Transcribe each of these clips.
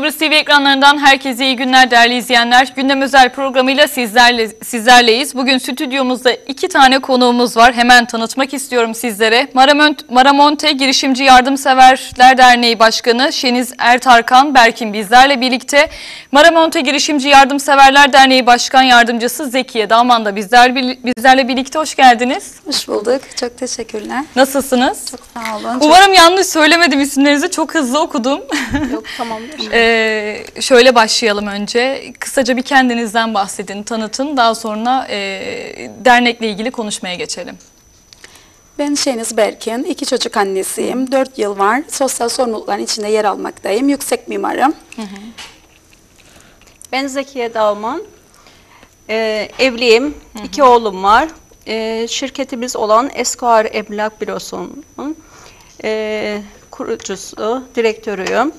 Kıbrıs TV ekranlarından herkese iyi günler değerli izleyenler. Gündem özel programıyla sizlerleyiz. Bugün stüdyomuzda 2 tane konuğumuz var. Hemen tanıtmak istiyorum sizlere. Maramonte Girişimci Yardımseverler Derneği Başkanı Şeniz Ertarkan Berkin bizlerle birlikte. Maramonte Girişimci Yardımseverler Derneği Başkan Yardımcısı Zekiye Dağman da bizlerle birlikte. Hoş geldiniz. Hoş bulduk. Çok teşekkürler. Nasılsınız? Çok sağ olun. Umarım yanlış söylemedim isimlerinizi. Çok hızlı okudum. Yok, tamamdır. Şöyle başlayalım önce. Kısaca bir kendinizden bahsedin, tanıtın. Daha sonra dernekle ilgili konuşmaya geçelim. Ben Şeniz Berkin, 2 çocuk annesiyim. 4 yıl var. Sosyal sorumlulukların içinde yer almaktayım. Yüksek mimarım. Ben Zekiye Dağman. Evliyim. 2 oğlum var. Şirketimiz olan Esquire Emlak Bürosu'nun kurucusu, direktörüyüm.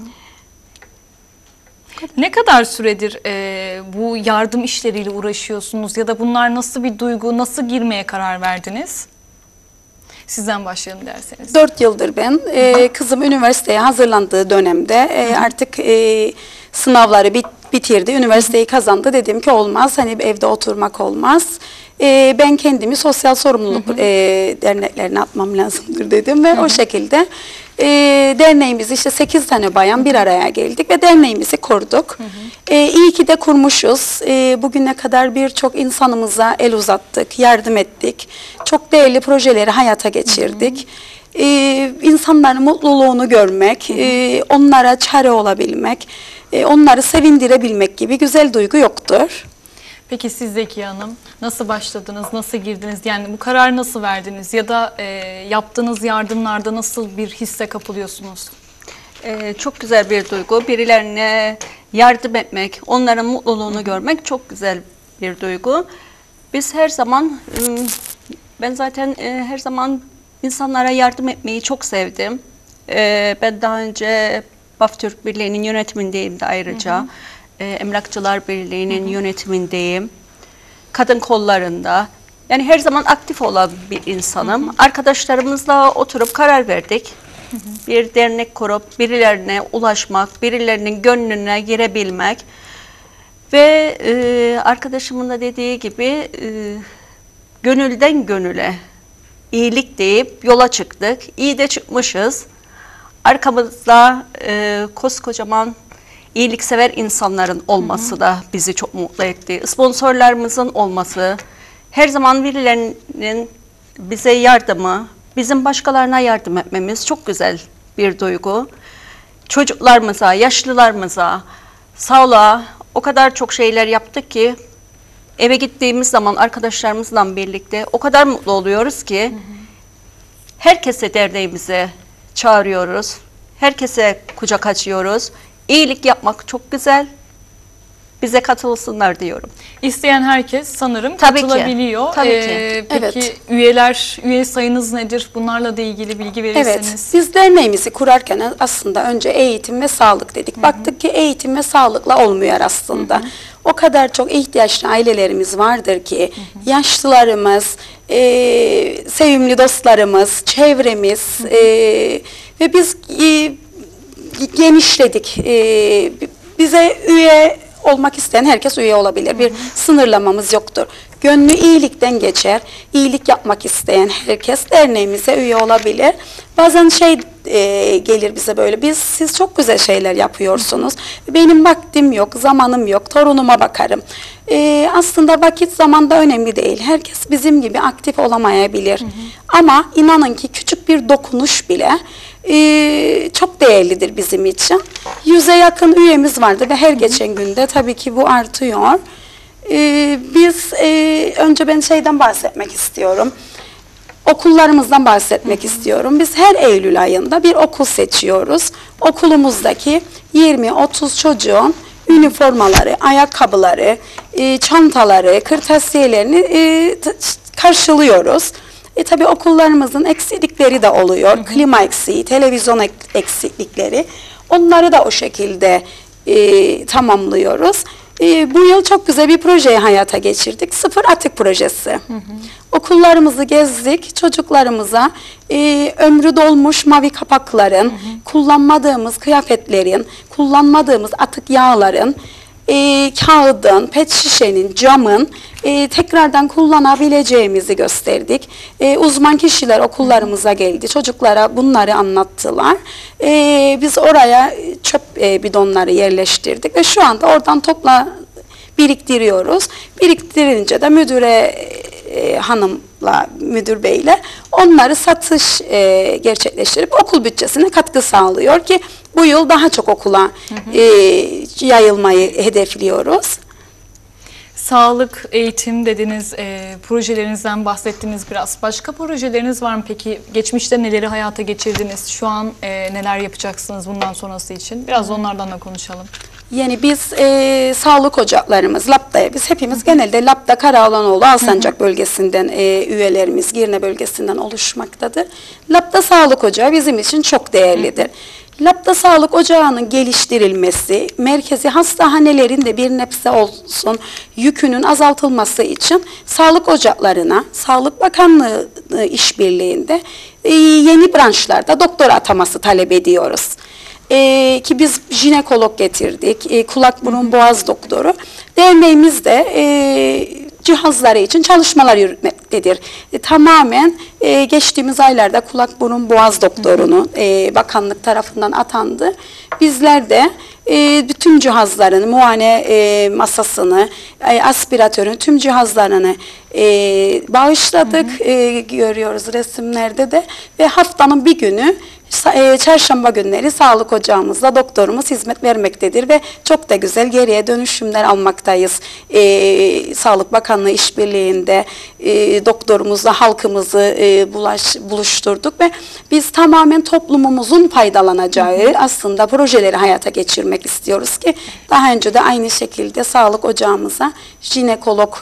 Ne kadar süredir bu yardım işleriyle uğraşıyorsunuz ya da bunlar nasıl bir duygu, nasıl girmeye karar verdiniz? Sizden başlayalım derseniz. 4 yıldır ben. Kızım üniversiteye hazırlandığı dönemde artık sınavları bitirdi, üniversiteyi kazandı. Dedim ki olmaz, hani evde oturmak olmaz. Ben kendimi sosyal sorumluluk derneklerine atmam lazımdır dedim ve o şekilde derneğimiz işte 8 tane bayan bir araya geldik ve derneğimizi kurduk. İyi ki de kurmuşuz. Bugüne kadar birçok insanımıza el uzattık, yardım ettik. Çok değerli projeleri hayata geçirdik. İnsanların mutluluğunu görmek, onlara çare olabilmek, onları sevindirebilmek gibi güzel duygu yoktur. Peki siz Zekiye Hanım nasıl başladınız, nasıl girdiniz? Yani bu kararı nasıl verdiniz ya da yaptığınız yardımlarda nasıl bir hisse kapılıyorsunuz? Çok güzel bir duygu. Birilerine yardım etmek, onların mutluluğunu görmek çok güzel bir duygu. Biz her zaman, ben zaten her zaman insanlara yardım etmeyi çok sevdim. Ben daha önce BAF Türk Birliği'nin yönetimindeyim de ayrıca. Emlakçılar Birliği'nin yönetimindeyim. Kadın kollarında. Yani her zaman aktif olan bir insanım. Arkadaşlarımızla oturup karar verdik. Bir dernek kurup birilerine ulaşmak, birilerinin gönlüne girebilmek. Ve arkadaşımın da dediği gibi gönülden gönüle iyilik deyip yola çıktık. İyi de çıkmışız. Arkamızda koskocaman iyiliksever insanların olması da bizi çok mutlu etti. Sponsorlarımızın olması, her zaman birilerinin bize yardımı, bizim başkalarına yardım etmemiz çok güzel bir duygu. Çocuklarımıza, yaşlılarımıza, sağlığa o kadar çok şeyler yaptık ki eve gittiğimiz zaman arkadaşlarımızla birlikte o kadar mutlu oluyoruz ki herkese derneğimize çağırıyoruz. Herkese kucak açıyoruz. İyilik yapmak çok güzel. Bize katılsınlar diyorum. İsteyen herkes sanırım Tabii katılabiliyor. Ki. Tabii ki. Peki Evet. üye sayınız nedir? Bunlarla da ilgili bilgi verirseniz. Evet, biz derneğimizi kurarken aslında önce eğitim ve sağlık dedik. Baktık ki eğitim ve sağlıkla olmuyor aslında. O kadar çok ihtiyaçlı ailelerimiz vardır ki yaşlılarımız, sevimli dostlarımız, çevremiz ve biz genişledik. Bize üye olmak isteyen herkes üye olabilir. Bir sınırlamamız yoktur. Gönlü iyilikten geçer. İyilik yapmak isteyen herkes derneğimize üye olabilir. Bazen gelir bize böyle, siz çok güzel şeyler yapıyorsunuz. Benim vaktim yok, zamanım yok, torunuma bakarım. Aslında vakit zaman da önemli değil. Herkes bizim gibi aktif olamayabilir. Ama inanın ki küçük bir dokunuş bile çok değerlidir bizim için. 100'e yakın üyemiz vardı ve her geçen günde tabii ki bu artıyor. Biz önce ben şeyden bahsetmek istiyorum. Okullarımızdan bahsetmek istiyorum. Biz her Eylül ayında bir okul seçiyoruz. Okulumuzdaki 20-30 çocuğun üniformaları, ayakkabıları, çantaları, kırtasiyelerini karşılıyoruz. Tabii okullarımızın eksiklikleri de oluyor. Klima eksiği, televizyon eksiklikleri. Onları da o şekilde tamamlıyoruz. Bu yıl çok güzel bir projeyi hayata geçirdik. Sıfır atık projesi. Okullarımızı gezdik. Çocuklarımıza ömrü dolmuş mavi kapakların, kullanmadığımız kıyafetlerin, kullanmadığımız atık yağların, kağıdın, pet şişenin, camın tekrardan kullanabileceğimizi gösterdik. Uzman kişiler okullarımıza geldi. Çocuklara bunları anlattılar. Biz oraya çöp bidonları yerleştirdik ve şu anda oradan biriktiriyoruz. Biriktirince de müdüre hanımla, müdür beyle onları satış gerçekleştirip okul bütçesine katkı sağlıyor ki bu yıl daha çok okula yayılmayı hedefliyoruz. Sağlık, eğitim dediniz, projelerinizden bahsettiniz biraz. Başka projeleriniz var mı peki? Geçmişte neleri hayata geçirdiniz? Şu an neler yapacaksınız bundan sonrası için? Biraz onlardan da konuşalım. Yani biz sağlık ocaklarımız, LAPDA'ya biz hepimiz genelde LAPDA Karaoğlanoğlu Alsancak bölgesinden üyelerimiz Girne bölgesinden oluşmaktadır. LAPDA Sağlık Ocağı bizim için çok değerlidir. LAPDA Sağlık Ocağı'nın geliştirilmesi, merkezi hastanelerin de bir nebze olsun yükünün azaltılması için sağlık ocaklarına, Sağlık Bakanlığı işbirliğinde yeni branşlarda doktor ataması talep ediyoruz. Ki biz jinekolog getirdik, kulak burun boğaz doktoru. Derneğimiz de cihazları için çalışmalar yürütmektedir. Tamamen geçtiğimiz aylarda kulak burun boğaz doktorunu bakanlık tarafından atandı. Bizler de bütün cihazlarını, muayene masasını, aspiratörün tüm cihazlarını bağışladık. Görüyoruz resimlerde de ve haftanın bir günü çarşamba günleri sağlık ocağımızda doktorumuz hizmet vermektedir ve çok da güzel geriye dönüşümler almaktayız. Sağlık Bakanlığı işbirliğinde doktorumuzla halkımızı buluşturduk ve biz tamamen toplumumuzun faydalanacağı aslında projeleri hayata geçirmek istiyoruz ki daha önce de aynı şekilde sağlık ocağımıza jinekolog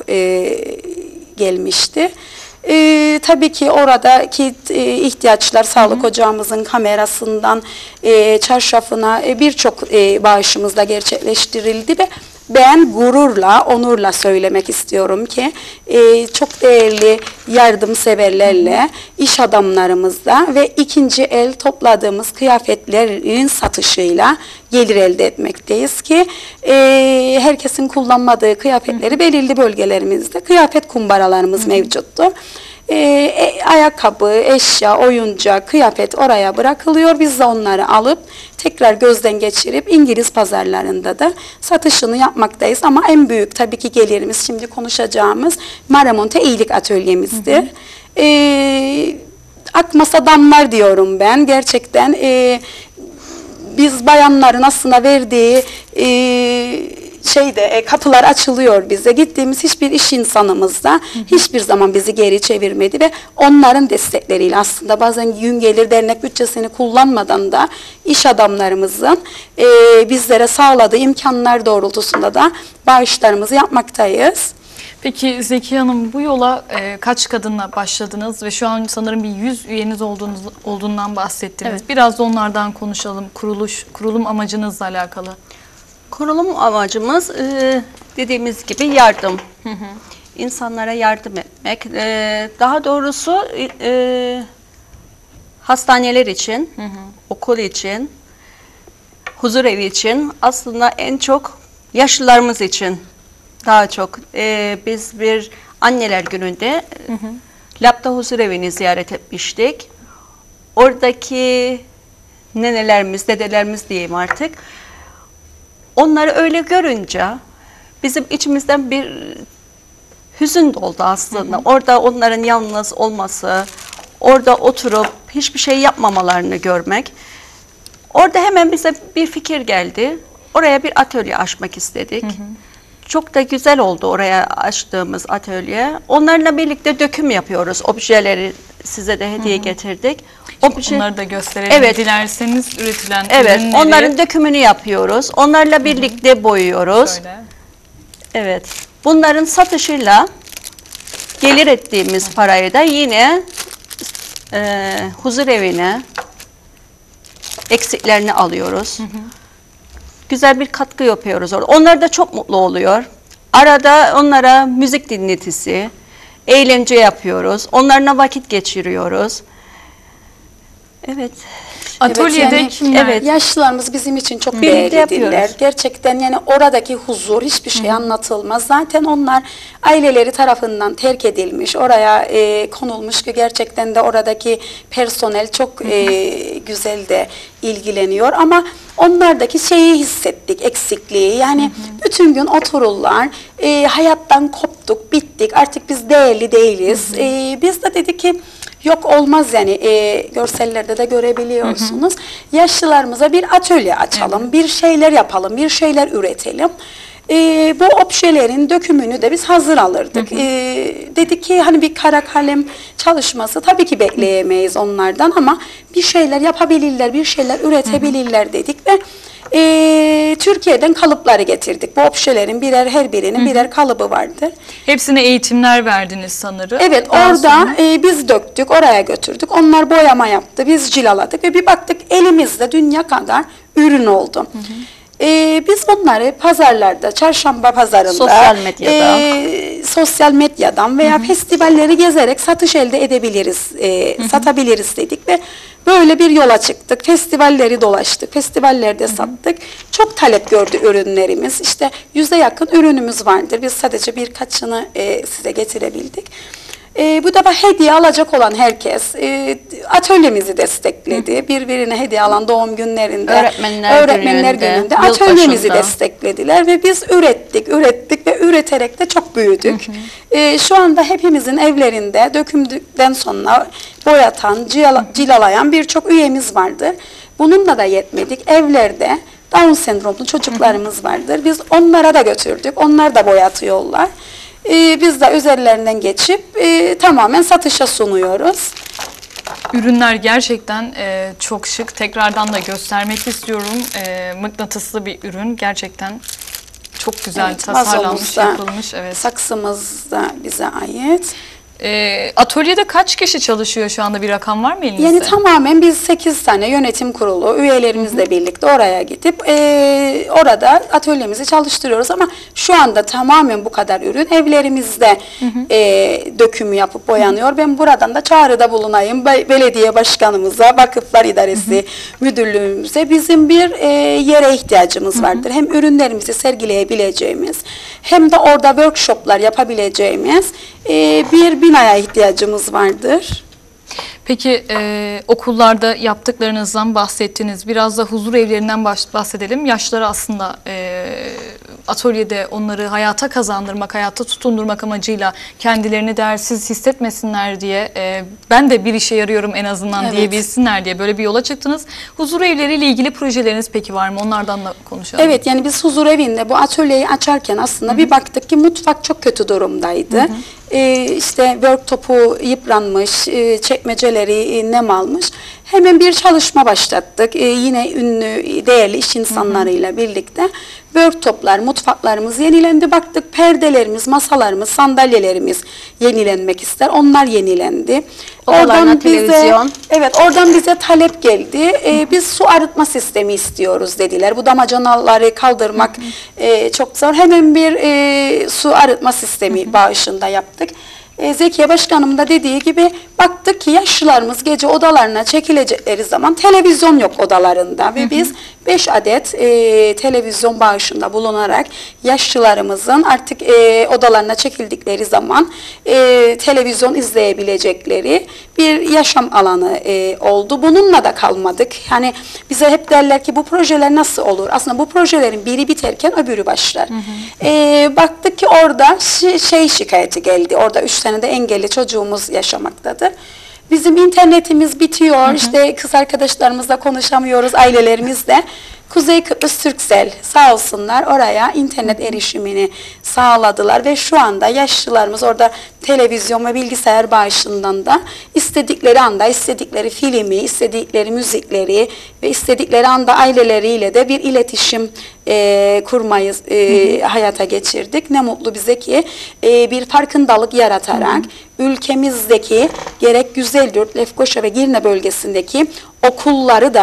gelmişti. Tabii ki oradaki ihtiyaçlar sağlık ocağımızın kamerasından çarşafına birçok bağışımız da gerçekleştirildi ve ben gururla, onurla söylemek istiyorum ki çok değerli yardımseverlerle, iş adamlarımızla ve ikinci el topladığımız kıyafetlerin satışıyla gelir elde etmekteyiz ki herkesin kullanmadığı kıyafetleri belirli bölgelerimizde kıyafet kumbaralarımız mevcuttur. Ayakkabı, eşya, oyuncak, kıyafet oraya bırakılıyor. Biz de onları alıp tekrar gözden geçirip İngiliz pazarlarında da satışını yapmaktayız. Ama en büyük tabii ki gelirimiz şimdi konuşacağımız Maramonte iyilik atölyemizdir. Akmasa damlar diyorum ben. Gerçekten biz bayanların aslında verdiği kapılar açılıyor bize. Gittiğimiz hiçbir iş insanımız da hiçbir zaman bizi geri çevirmedi ve onların destekleriyle aslında bazen gün gelir dernek bütçesini kullanmadan da iş adamlarımızın bizlere sağladığı imkanlar doğrultusunda da bağışlarımızı yapmaktayız. Peki Zekiye Hanım, bu yola kaç kadınla başladınız ve şu an sanırım bir 100 üyeniz olduğundan bahsettiniz. Evet. Biraz da onlardan konuşalım. Kurulum amacınızla alakalı. Kurulum amacımız dediğimiz gibi yardım. İnsanlara yardım etmek. Daha doğrusu hastaneler için, okul için, huzurevi için, aslında en çok yaşlılarımız için daha çok. Biz bir anneler gününde Lapta Huzurevini ziyaret etmiştik. Oradaki nenelerimiz, dedelerimiz diyeyim artık. Onları öyle görünce bizim içimizden bir hüzün doldu aslında. Orada onların yalnız olması, orada oturup hiçbir şey yapmamalarını görmek. Orada hemen bize bir fikir geldi. Oraya bir atölye açmak istedik. Çok da güzel oldu oraya açtığımız atölye. Onlarla birlikte döküm yapıyoruz. Objeleri size de hediye getirdik. Onları da gösterelim. Evet. Dilerseniz üretilen ürünleri. Onların dökümünü yapıyoruz. Onlarla birlikte boyuyoruz. Şöyle. Evet. Bunların satışıyla gelir ettiğimiz parayı da yine huzur evine eksiklerini alıyoruz. güzel bir katkı yapıyoruz orada. Onlar da çok mutlu oluyor. Arada onlara müzik dinletisi, eğlence yapıyoruz. Onlarla vakit geçiriyoruz. Evet. Atölyede yani, kimler? evet. Yaşlılarımız bizim için çok Birlikte değerlidirler. yapıyoruz. Gerçekten yani oradaki huzur hiçbir şey anlatılmaz. Zaten onlar aileleri tarafından terk edilmiş, oraya konulmuş ki gerçekten de oradaki personel çok güzel de ilgileniyor. Ama onlardaki şeyi hissettik, eksikliği. Yani bütün gün otururlar, hayattan koptuk, bittik, artık biz değerli değiliz. Biz de dedik ki yok olmaz yani görsellerde de görebiliyorsunuz. Yaşlılarımıza bir atölye açalım, bir şeyler yapalım, bir şeyler üretelim. Bu objelerin dökümünü de biz hazır alırdık. Dedik ki hani bir kara kalem çalışması tabii ki bekleyemeyiz onlardan ama bir şeyler yapabilirler, bir şeyler üretebilirler dedik ve Türkiye'den kalıpları getirdik. Bu objelerin her birinin birer kalıbı vardır. Hepsine eğitimler verdiniz sanırım. Evet, Daha orada sonra- biz döktük, oraya götürdük. Onlar boyama yaptı, biz cilaladık ve bir baktık elimizde dünya kadar ürün oldu. Biz onları pazarlarda, çarşamba pazarında, Sosyal medyada. Sosyal medyadan veya festivalleri gezerek satış elde edebiliriz, satabiliriz dedik ve böyle bir yola çıktık. Festivalleri dolaştık, festivallerde sattık. Çok talep gördü ürünlerimiz. İşte 100'e yakın ürünümüz vardır. Biz sadece birkaçını size getirebildik. Bu defa hediye alacak olan herkes atölyemizi destekledi. Birbirine hediye alan doğum günlerinde, öğretmenler gününde atölyemizi yılbaşında desteklediler ve biz ürettik ve üreterek de çok büyüdük. Şu anda hepimizin evlerinde dökümdükten sonra boyatan, cilalayan birçok üyemiz vardır. Bununla da yetmedik. Evlerde Down sendromlu çocuklarımız vardır. Biz onlara da götürdük. Onlar da boyatıyorlar. Biz de üzerlerinden geçip tamamen satışa sunuyoruz. Ürünler gerçekten çok şık. Tekrardan da göstermek istiyorum. Mıknatıslı bir ürün. Gerçekten çok güzel Evet, tasarlanmış, vazomuzda, yapılmış. Evet. saksımız da bize ait. Atölyede kaç kişi çalışıyor şu anda, bir rakam var mı elinizde? Yani tamamen biz 8 tane yönetim kurulu üyelerimizle birlikte oraya gidip orada atölyemizi çalıştırıyoruz ama şu anda tamamen bu kadar ürün evlerimizde dökümü yapıp boyanıyor. Ben buradan da çağrıda bulunayım belediye başkanımıza, vakıflar idaresi müdürlüğümüze bizim bir yere ihtiyacımız vardır. Hem ürünlerimizi sergileyebileceğimiz hem de orada workshoplar yapabileceğimiz bir binaya ihtiyacımız vardır. Peki okullarda yaptıklarınızdan bahsettiniz. Biraz da huzur evlerinden bahsedelim. Yaşlıları aslında atölyede onları hayata kazandırmak, hayata tutundurmak amacıyla kendilerini değersiz hissetmesinler diye, ben de bir işe yarıyorum en azından Evet. diyebilsinler diye böyle bir yola çıktınız. Huzur evleriyle ilgili projeleriniz peki var mı? Onlardan da konuşalım. Evet, yani biz huzur evinde bu atölyeyi açarken aslında bir baktık ki mutfak çok kötü durumdaydı. İşte worktop'u yıpranmış, çekmeceleri nem almış. Hemen bir çalışma başlattık. Yine ünlü, değerli iş insanlarıyla birlikte worktop'lar, mutfaklarımız yenilendi. Baktık perdelerimiz, masalarımız, sandalyelerimiz yenilenmek ister. Onlar yenilendi. Odalarına televizyon. Evet, oradan bize talep geldi. Biz su arıtma sistemi istiyoruz dediler. Bu damacanaları kaldırmak çok zor. Hemen bir su arıtma sistemi bağışında yaptık. Zekiye Başkanım da dediği gibi baktık ki yaşlılarımız gece odalarına çekilecekleri zaman televizyon yok odalarında ve biz 5 adet televizyon bağışında bulunarak yaşlılarımızın artık odalarına çekildikleri zaman televizyon izleyebilecekleri bir yaşam alanı oldu. Bununla da kalmadık. Yani bize hep derler ki bu projeler nasıl olur? Aslında bu projelerin biri biterken öbürü başlar. Baktık ki orada şikayeti geldi. Orada 3 tane de engelli çocuğumuz yaşamaktadır. Bizim internetimiz bitiyor, işte kız arkadaşlarımızla konuşamıyoruz, ailelerimizle. Kuzey Kıbrıs Turkcell sağ olsunlar oraya internet erişimini sağladılar ve şu anda yaşlılarımız orada televizyon ve bilgisayar bağışından da istedikleri anda istedikleri filmi, istedikleri müzikleri ve istedikleri anda aileleriyle de bir iletişim kurmayı hayata geçirdik. Ne mutlu bize ki bir farkındalık yaratarak ülkemizdeki gerek Güzelyurt, Lefkoşa ve Girne bölgesindeki okulları da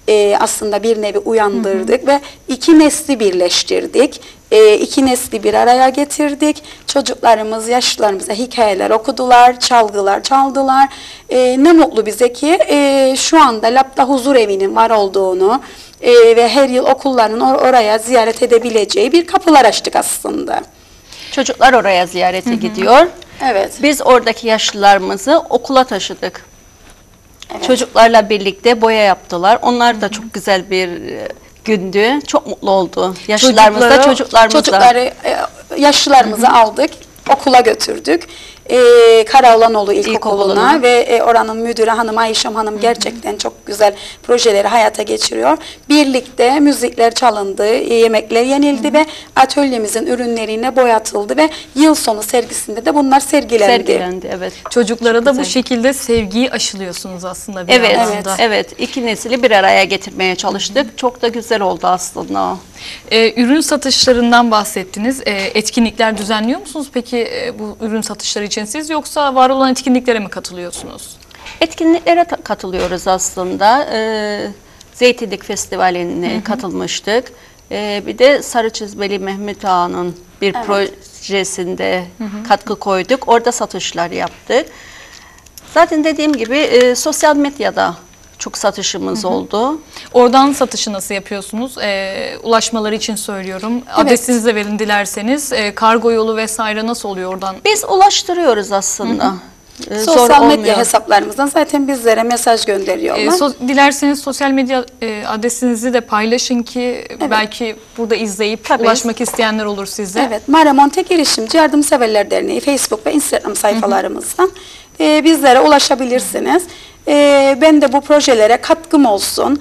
aslında bir nevi uyandırdık ve iki nesli birleştirdik. İki nesli bir araya getirdik. Çocuklarımız, yaşlılarımıza hikayeler okudular, çalgılar çaldılar. Ne mutlu bize ki şu anda Lap'ta huzur evinin var olduğunu ve her yıl okulların oraya ziyaret edebileceği bir kapılar açtık aslında. Çocuklar oraya ziyarete gidiyor. Evet. Biz oradaki yaşlılarımızı okula taşıdık. Evet. Çocuklarla birlikte boya yaptılar. Onlar da çok güzel bir gündü. Çok mutlu oldu. Yaşlılarımız da çocuklarımız da. Çocukları, yaşlılarımızı aldık, okula götürdük. Karaoğlanoğlu İlkokulu'na ve oranın müdürü hanım Ayşem Hanım gerçekten çok güzel projeleri hayata geçiriyor. Birlikte müzikler çalındı, yemekler yenildi ve atölyemizin ürünlerine boyatıldı ve yıl sonu sergisinde de bunlar sergilendi. Evet. Çocuklara Çok da bu güzel. şekilde sevgiyi aşılıyorsunuz aslında bir Evet, anlamda. evet. İki nesili bir araya getirmeye çalıştık. Çok da güzel oldu aslında o. Ürün satışlarından bahsettiniz. Etkinlikler düzenliyor musunuz peki bu ürün satışları için siz, yoksa var olan etkinliklere mi katılıyorsunuz? Etkinliklere katılıyoruz aslında. Zeytinlik Festivali'ne katılmıştık. Bir de Sarı Çizmeli Mehmet Ağa'nın bir projesinde katkı koyduk. Orada satışlar yaptık. Zaten dediğim gibi sosyal medyada çok satışımız oldu. Oradan satışı nasıl yapıyorsunuz? Ulaşmaları için söylüyorum. Adresinizi de verin dilerseniz. Kargo yolu vesaire nasıl oluyor oradan? Biz ulaştırıyoruz aslında. Sosyal medya hesaplarımızdan zaten bizlere mesaj gönderiyorlar. Dilerseniz sosyal medya adresinizi de paylaşın ki belki burada izleyip ulaşmak isteyenler olur size. Evet, Maramonte Girişimci Yardımseverler Derneği Facebook ve Instagram sayfalarımızdan bizlere ulaşabilirsiniz. Ben de bu projelere katkım olsun,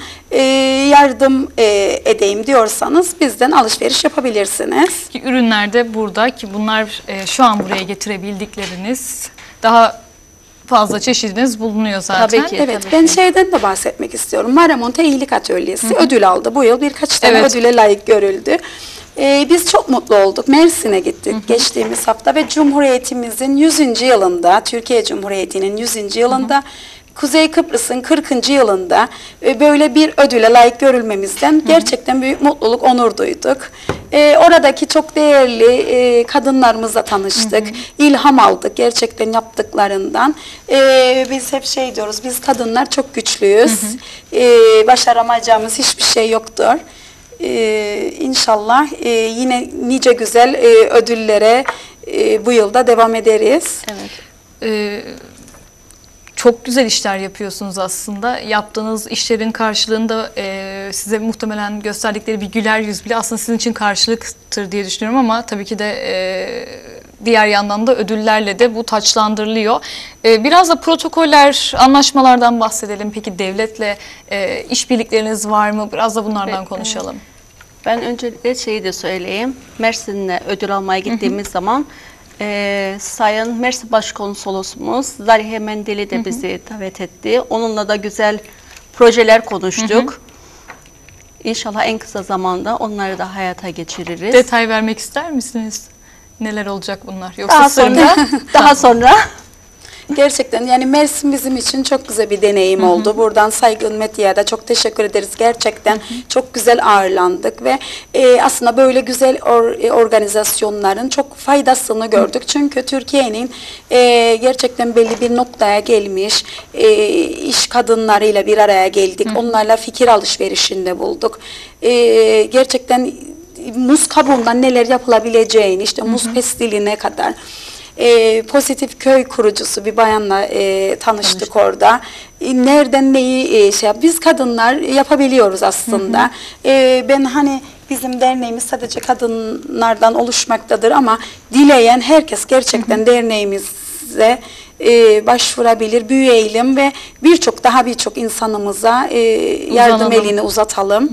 yardım edeyim diyorsanız bizden alışveriş yapabilirsiniz. Ki ürünler de burada, ki bunlar şu an buraya getirebildikleriniz, daha fazla çeşidiniz bulunuyor zaten. Tabii ki. Evet, ben şeyden de bahsetmek istiyorum. Maramonte İyilik Atölyesi ödül aldı. Bu yıl birkaç tane ödüle layık görüldü. Biz çok mutlu olduk. Mersin'e gittik geçtiğimiz hafta ve Cumhuriyetimizin 100. yılında, Türkiye Cumhuriyeti'nin 100. yılında, Kuzey Kıbrıs'ın 40. yılında böyle bir ödüle layık görülmemizden gerçekten büyük mutluluk, onur duyduk. Oradaki çok değerli kadınlarımızla tanıştık, ilham aldık gerçekten yaptıklarından. Biz hep şey diyoruz, biz kadınlar çok güçlüyüz, başaramayacağımız hiçbir şey yoktur. İnşallah yine nice güzel ödüllere bu yılda devam ederiz. Evet. Çok güzel işler yapıyorsunuz aslında. Yaptığınız işlerin karşılığında size muhtemelen gösterdikleri bir güler yüz bile aslında sizin için karşılıktır diye düşünüyorum, ama tabii ki de diğer yandan da ödüllerle de bu taçlandırılıyor. Biraz da protokoller, anlaşmalardan bahsedelim. Peki devletle işbirlikleriniz var mı? Biraz da bunlardan konuşalım. Ben öncelikle şeyi de söyleyeyim. Mersin'e ödül almaya gittiğimiz zaman Sayın Mersin Başkonsolosumuz Zarihe Mendeli de bizi davet etti. Onunla da güzel projeler konuştuk. İnşallah en kısa zamanda onları da hayata geçiririz. Detay vermek ister misiniz? Neler olacak bunlar? Yoksa Daha sonra, daha sonra. Gerçekten yani Mersin bizim için çok güzel bir deneyim oldu. Buradan Saygın Medya'ya da çok teşekkür ederiz. Gerçekten çok güzel ağırlandık ve aslında böyle güzel organizasyonların çok faydasını gördük. Çünkü Türkiye'nin gerçekten belli bir noktaya gelmiş iş kadınlarıyla bir araya geldik. Onlarla fikir alışverişinde bulduk. Gerçekten muz kabuğundan neler yapılabileceğini, işte muz pestiline kadar. Pozitif köy kurucusu bir bayanla tanıştık orada. Nereden neyi biz kadınlar yapabiliyoruz aslında. Ben hani bizim derneğimiz sadece kadınlardan oluşmaktadır ama dileyen herkes gerçekten derneğimize başvurabilir, büyüyelim ve birçok insanımıza yardım elini uzatalım.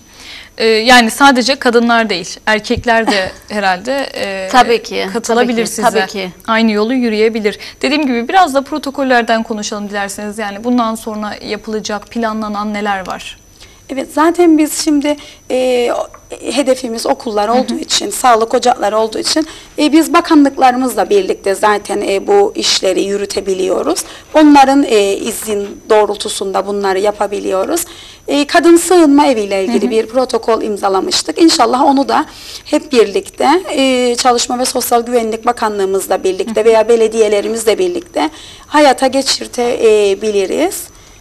Yani sadece kadınlar değil, erkekler de herhalde tabii ki, katılabilir tabii ki, size. tabii ki. Aynı yolu yürüyebilir. Dediğim gibi biraz da protokollerden konuşalım dilerseniz. Yani bundan sonra yapılacak, planlanan neler var? Evet, zaten biz şimdi hedefimiz okullar olduğu için, sağlık ocakları olduğu için biz bakanlıklarımızla birlikte zaten bu işleri yürütebiliyoruz. Onların izin doğrultusunda bunları yapabiliyoruz. kadın sığınma eviyle ilgili bir protokol imzalamıştık. İnşallah onu da hep birlikte Çalışma ve Sosyal Güvenlik Bakanlığımızla birlikte veya belediyelerimizle birlikte hayata geçirtebiliriz.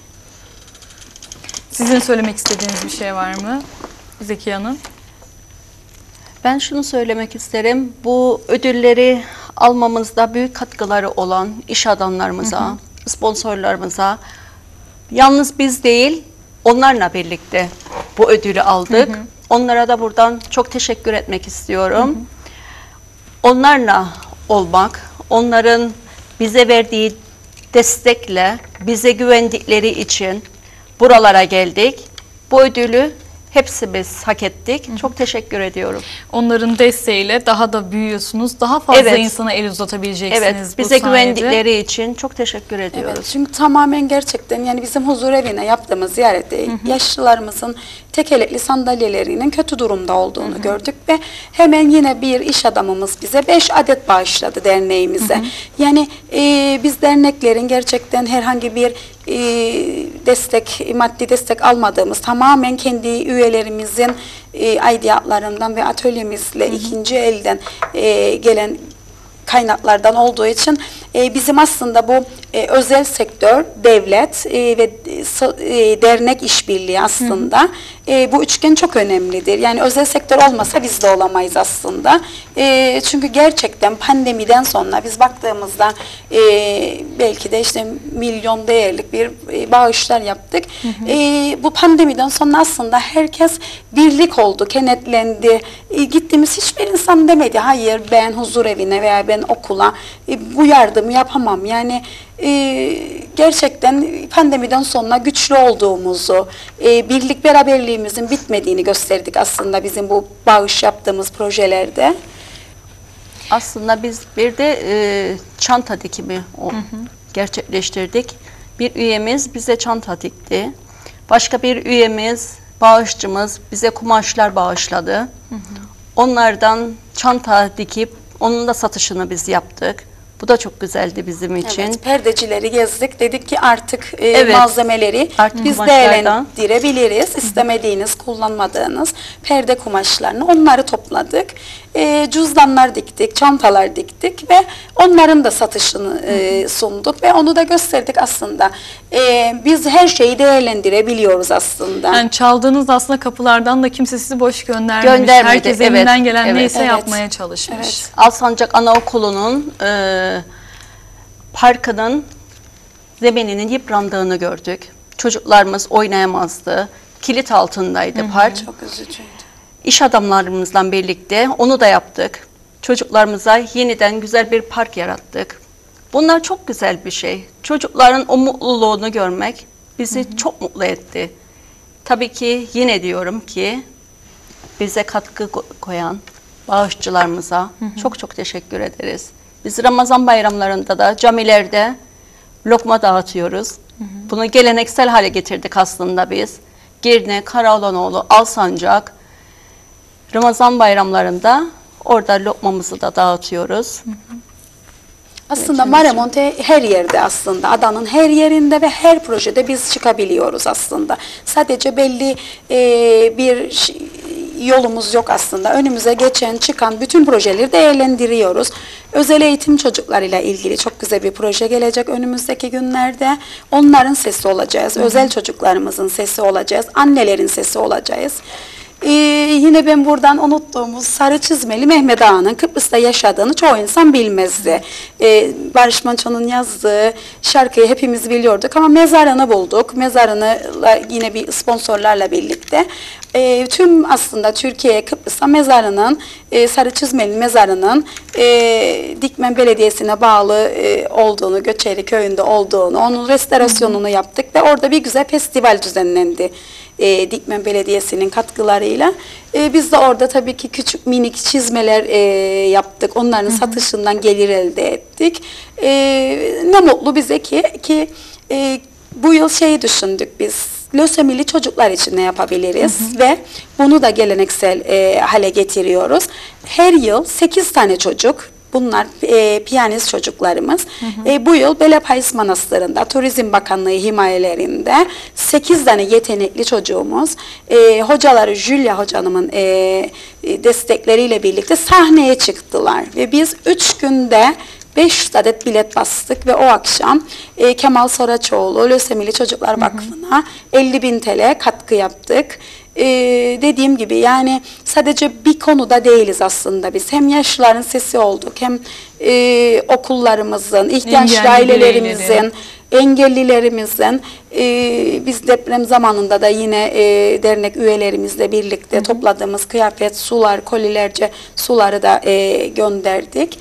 Sizin söylemek istediğiniz bir şey var mı Zekiye Hanım? Ben şunu söylemek isterim. Bu ödülleri almamızda büyük katkıları olan iş adamlarımıza, sponsorlarımıza, yalnız biz değil, onlarla birlikte bu ödülü aldık. Onlara da buradan çok teşekkür etmek istiyorum. Onlarla olmak, onların bize verdiği destekle, bize güvendikleri için buralara geldik. Bu ödülü hepsimiz hak ettik. Çok teşekkür ediyorum. Onların desteğiyle daha da büyüyorsunuz. Daha fazla Evet. insana el uzatabileceksiniz Evet, bu bize sayede. güvendikleri için çok teşekkür ediyoruz. Evet, çünkü tamamen gerçekten yani bizim huzur evine yaptığımız ziyarette yaşlılarımızın tekerlekli sandalyelerinin kötü durumda olduğunu gördük ve hemen yine bir iş adamımız bize 5 adet bağışladı derneğimize. Yani biz derneklerin gerçekten herhangi bir maddi destek almadığımız, tamamen kendi üyelerimizin aidiyatlarından ve atölyemizle ikinci elden gelen kaynaklardan olduğu için bizim aslında bu özel sektör, devlet ve dernek işbirliği aslında bu üçgen çok önemlidir. Yani özel sektör olmasa biz de olamayız aslında. Çünkü gerçekten pandemiden sonra biz baktığımızda belki de işte milyon değerlik bir bağışlar yaptık. Bu pandemiden sonra aslında herkes birlik oldu, kenetlendi. Gittiğimiz hiçbir insan demedi, hayır ben huzur evine veya ben okula bu yardımı yapamam. Yani gerçekten pandemiden sonra güçlü olduğumuzu, birlik beraberliğimizin bitmediğini gösterdik aslında bizim bu bağış yaptığımız projelerde. Aslında biz bir de çanta dikimi gerçekleştirdik. Bir üyemiz bize çanta dikti. Başka bir üyemiz, bağışçımız bize kumaşlar bağışladı. Onlardan çanta dikip onun da satışını biz yaptık. Bu da çok güzeldi bizim için. Evet, perdecileri gezdik. Dedik ki artık Evet, malzemeleri artık biz kumaşlardan değerlendirebiliriz. İstemediğiniz, kullanmadığınız perde kumaşlarını onları topladık. Cüzdanlar diktik, çantalar diktik ve onların da satışını sunduk ve onu da gösterdik aslında. Biz her şeyi değerlendirebiliyoruz aslında. Yani çaldığınız aslında kapılardan da kimse sizi boş göndermemiş. Göndermedi, Herkes evet, elinden gelen evet. neyse Evet. yapmaya çalışmış. Evet. Alsancak Anaokulu'nun parkının zemininin yıprandığını gördük. Çocuklarımız oynayamazdı. Kilit altındaydı park. Çok üzücüydü. İş adamlarımızla birlikte onu da yaptık. Çocuklarımıza yeniden güzel bir park yarattık. Bunlar çok güzel bir şey. Çocukların o mutluluğunu görmek bizi çok mutlu etti. Tabii ki yine diyorum ki bize katkı koyan bağışçılarımıza çok çok teşekkür ederiz. Biz Ramazan bayramlarında da camilerde lokma dağıtıyoruz. Bunu geleneksel hale getirdik aslında biz. Girne, Karaolanoğlu, Alsancak Ramazan bayramlarında orada lokmamızı da dağıtıyoruz. Aslında Maramonte her yerde aslında. Adanın her yerinde ve her projede biz çıkabiliyoruz aslında. Sadece belli bir yolumuz yok aslında. Önümüze geçen, çıkan bütün projeleri değerlendiriyoruz. Özel eğitim çocuklarıyla ilgili çok güzel bir proje gelecek önümüzdeki günlerde. Onların sesi olacağız. Özel çocuklarımızın sesi olacağız. Annelerin sesi olacağız. Yine ben buradan unuttuğumuz Sarı Çizmeli Mehmet Ağa'nın Kıbrıs'ta yaşadığını çoğu insan bilmezdi. Barış Manço'nun yazdığı şarkıyı hepimiz biliyorduk ama mezarını bulduk. Mezarını yine bir sponsorlarla birlikte tüm aslında Türkiye'ye, Kıbrıs'a mezarının, Sarı Çizmeli mezarının Dikmen Belediyesi'ne bağlı olduğunu, Göçeri Köyü'nde olduğunu, onun restorasyonunu yaptık ve orada bir güzel festival düzenlendi. Dikmen Belediyesi'nin katkılarıyla. Biz de orada tabii ki küçük minik çizmeler yaptık. Onların satışından gelir elde ettik. Ne mutlu bize ki bu yıl şeyi düşündük biz. Lösemili çocuklar için ne yapabiliriz ve bunu da geleneksel hale getiriyoruz. Her yıl 8 tane çocuk Bunlar piyanist çocuklarımız. Bu yıl Belepayız Manastırı'nda Turizm Bakanlığı himayelerinde 8 tane yetenekli çocuğumuz hocaları Julia hocanımın destekleriyle birlikte sahneye çıktılar. Ve biz 3 günde 500 adet bilet bastık ve o akşam Kemal Saraçoğlu Lösemili Çocuklar Vakfı'na 50.000 TL katkı yaptık. Dediğim gibi yani sadece bir konuda değiliz aslında biz. Hem yaşlıların sesi olduk, hem okullarımızın, ihtiyaçlı ailelerimizin, engellilerimizin, biz deprem zamanında da yine dernek üyelerimizle birlikte topladığımız kıyafet, sular, kolilerce suları da gönderdik.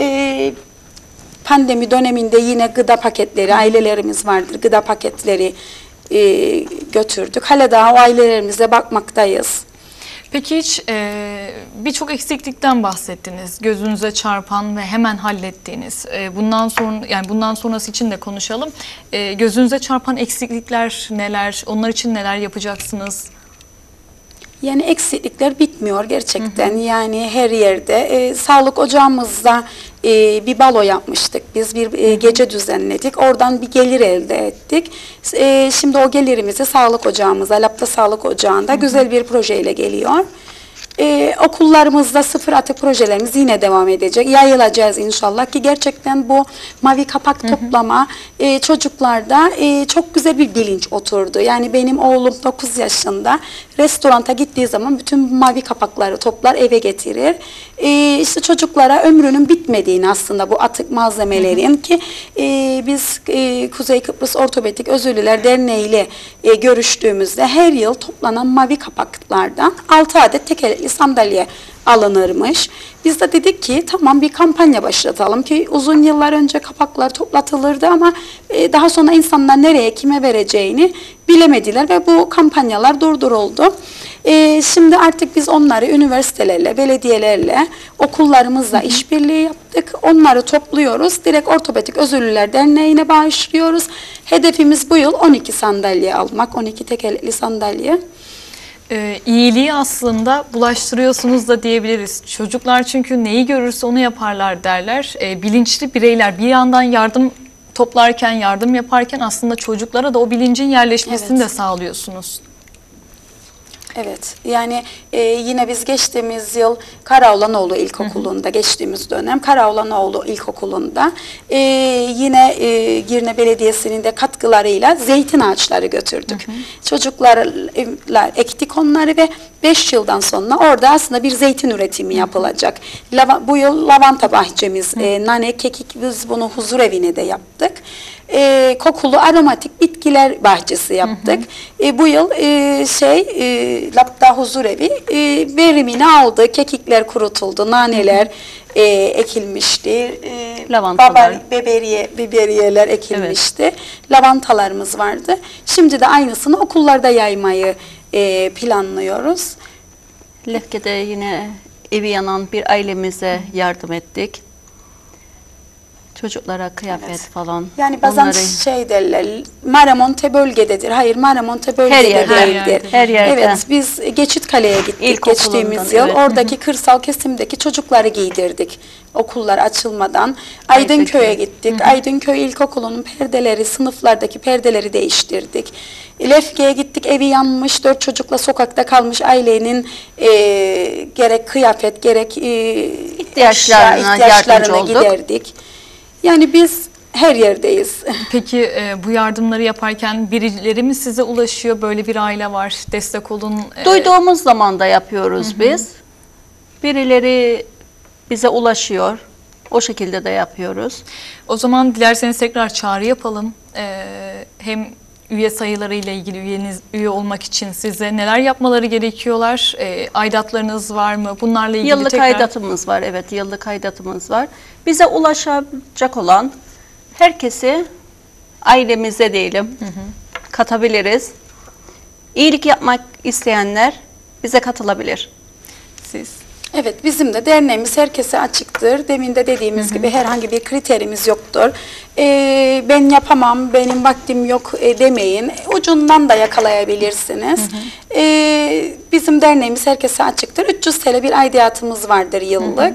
Pandemi döneminde yine gıda paketleri, ailelerimiz vardır, gıda paketleri götürdük. Hala daha o ailelerimize bakmaktayız. Peki hiç birçok eksiklikten bahsettiniz. Gözünüze çarpan ve hemen hallettiğiniz. Bundan sonrası için de konuşalım. Gözünüze çarpan eksiklikler neler? Onlar için neler yapacaksınız? Yani eksiklikler bitmiyor gerçekten. Yani her yerde. Sağlık ocağımızda bir balo yapmıştık. Biz bir gece düzenledik. Oradan bir gelir elde ettik. Şimdi o gelirimizi sağlık ocağımıza, Lapta Sağlık Ocağı'nda güzel bir projeyle geliyor. Okullarımızda sıfır atık projelerimiz yine devam edecek. Yayılacağız inşallah ki gerçekten bu mavi kapak toplama çocuklarda çok güzel bir bilinç oturdu. Yani benim oğlum 9 yaşında restoranta gittiği zaman bütün mavi kapakları toplar eve getirir. İşte çocuklara ömrünün bitmediğini aslında bu atık malzemelerin ki biz Kuzey Kıbrıs Ortopedik Özürlüler Derneği ile görüştüğümüzde her yıl toplanan mavi kapaklardan 6 adet tekerlekli sandalye alınırmış. Biz de dedik ki tamam bir kampanya başlatalım ki uzun yıllar önce kapaklar toplatılırdı ama daha sonra insanlar nereye kime vereceğini bilemediler ve bu kampanyalar durduruldu. Şimdi artık biz onları üniversitelerle, belediyelerle, okullarımızla işbirliği yaptık. Onları topluyoruz. Direkt Ortopedik Özürlüler Derneği'ne bağışlıyoruz. Hedefimiz bu yıl 12 sandalye almak, 12 tekerlekli sandalye. İyiliği aslında bulaştırıyorsunuz da diyebiliriz. Çocuklar çünkü neyi görürse onu yaparlar derler. Bilinçli bireyler bir yandan yardım toplarken, yardım yaparken aslında çocuklara da o bilincin yerleşmesini de sağlıyorsunuz. Evet, yani yine biz geçtiğimiz yıl Karaoğlanoğlu İlkokulu'nda, geçtiğimiz dönem Karaoğlanoğlu İlkokulu'nda yine Girne Belediyesi'nin de katkılarıyla zeytin ağaçları götürdük. Çocuklarla ektik onları ve 5 yıldan sonra orada aslında bir zeytin üretimi yapılacak. Bu yıl lavanta bahçemiz, nane, kekik, biz bunu huzur evine de yaptık. Kokulu aromatik bitkiler bahçesi yaptık. Bu yıl Lapta Huzur Evi verimini aldı. Kekikler kurutuldu, naneler ekilmişti. Lavantalar. Biberiyeler ekilmişti. Lavantalarımız vardı. Şimdi de aynısını okullarda yaymayı planlıyoruz. Lefke'de yine evi yanan bir ailemize yardım ettik. Çocuklara kıyafet falan. Yani bazen şey derler, Maramonte bölgededir. Hayır, Maramonte bölgede değildir. Her yerde. Evet, biz Geçitkale'ye gittik geçtiğimiz yıl. Oradaki kırsal kesimdeki çocukları giydirdik. Okullar açılmadan. Aydınköy'e gittik. Aydınköy İlkokulu'nun perdeleri, sınıflardaki perdeleri değiştirdik. Lefke'ye gittik, evi yanmış, 4 çocukla sokakta kalmış ailenin gerek kıyafet, gerek ihtiyaçlarına giderdik. Yani biz her yerdeyiz. Peki bu yardımları yaparken birileri mi size ulaşıyor? Böyle bir aile var, destek olun. Duyduğumuz zaman da yapıyoruz biz. Birileri bize ulaşıyor. O şekilde de yapıyoruz. O zaman dilerseniz tekrar çağrı yapalım. Hem üye sayıları ile ilgili üye olmak için size neler yapmaları gerekiyorlar? Aidatlarınız var mı? Bunlarla ilgili yıllık aidatımız var. Evet, yıllık aidatımız var. Bize ulaşacak olan herkesi ailemize diyelim katabiliriz. İyilik yapmak isteyenler bize katılabilir. Siz? Evet, bizim de derneğimiz herkese açıktır. Demin de dediğimiz gibi herhangi bir kriterimiz yoktur. Ben yapamam, benim vaktim yok demeyin. Ucundan da yakalayabilirsiniz. Bizim derneğimiz herkese açıktır. 300 TL bir aidatımız vardır yıllık.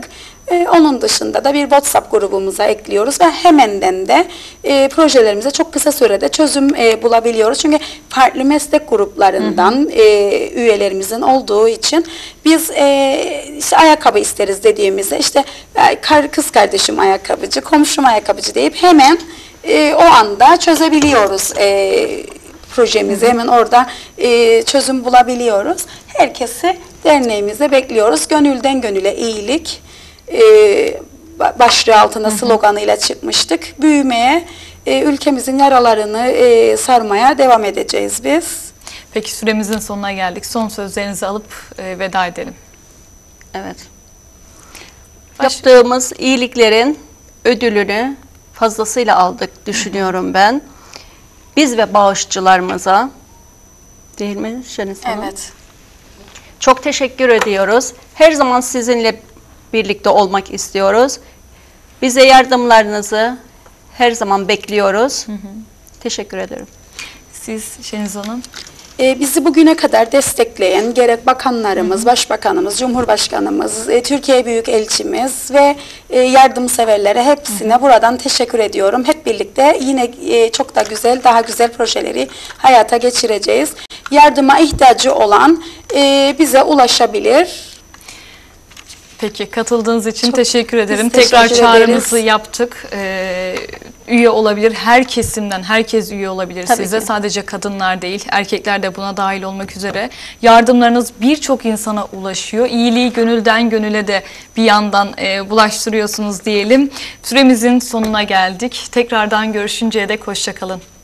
Onun dışında da bir WhatsApp grubumuza ekliyoruz ve hemenden de projelerimize çok kısa sürede çözüm bulabiliyoruz. Çünkü farklı meslek gruplarından üyelerimizin olduğu için biz işte ayakkabı isteriz dediğimizde işte kız kardeşim ayakkabıcı, komşum ayakkabıcı deyip hemen o anda çözebiliyoruz projemizi. Hemen orada çözüm bulabiliyoruz. Herkesi derneğimize bekliyoruz. Gönülden gönüle iyilik başlığı altında sloganıyla çıkmıştık. Büyümeye, ülkemizin yaralarını sarmaya devam edeceğiz biz. Peki süremizin sonuna geldik. Son sözlerinizi alıp veda edelim. Evet. Yaptığımız iyiliklerin ödülünü fazlasıyla aldık düşünüyorum ben. Biz ve bağışçılarımıza, değil mi Şeniz Hanım? Evet. Çok teşekkür ediyoruz. Her zaman sizinle birlikte olmak istiyoruz. Bize yardımlarınızı her zaman bekliyoruz. Teşekkür ederim. Siz Şeniz Hanım? Bizi bugüne kadar destekleyen gerek bakanlarımız, başbakanımız, cumhurbaşkanımız, Türkiye Büyükelçimiz ve yardımseverlere hepsine buradan teşekkür ediyorum. Hep birlikte yine çok da güzel, daha güzel projeleri hayata geçireceğiz. Yardıma ihtiyacı olan bize ulaşabilir. Peki katıldığınız için Çok teşekkür ederim. teşekkür Tekrar çağrımızı ederiz. yaptık. Üye olabilir. Her kesimden herkes üye olabilir Tabii size. ki. Sadece kadınlar değil, erkekler de buna dahil olmak üzere. Yardımlarınız birçok insana ulaşıyor. İyiliği gönülden gönüle de bir yandan bulaştırıyorsunuz diyelim. Süremizin sonuna geldik. Tekrardan görüşünceye dek hoşça kalın.